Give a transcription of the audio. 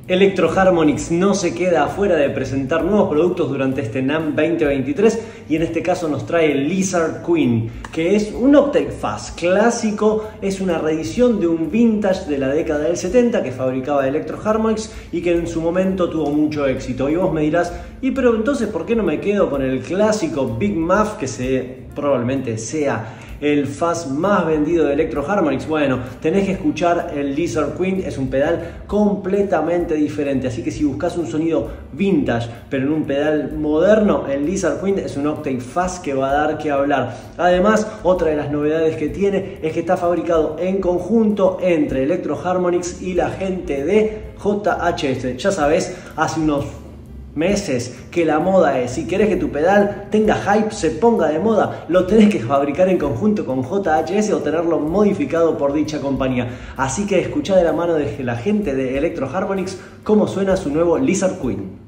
Electro Harmonix no se queda afuera de presentar nuevos productos durante este NAMM 2023 y en este caso nos trae el Lizard Queen, que es un Octave Fuzz clásico, es una reedición de un vintage de la década del 70 que fabricaba Electro Harmonix y que en su momento tuvo mucho éxito. Y vos me dirás, pero entonces ¿por qué no me quedo con el clásico Big Muff, que probablemente sea el fuzz más vendido de Electro Harmonix? Bueno, tenés que escuchar el Lizard Queen, es un pedal completamente diferente, así que si buscas un sonido vintage pero en un pedal moderno, el Lizard Queen es un Octave Fuzz que va a dar que hablar. Además, otra de las novedades que tiene es que está fabricado en conjunto entre Electro Harmonix y la gente de JHS. Ya sabes, hace unos meses que la moda es, si querés que tu pedal tenga hype, se ponga de moda, lo tenés que fabricar en conjunto con JHS o tenerlo modificado por dicha compañía. Así que escuchá de la mano de la gente de Electro Harmonix cómo suena su nuevo Lizard Queen.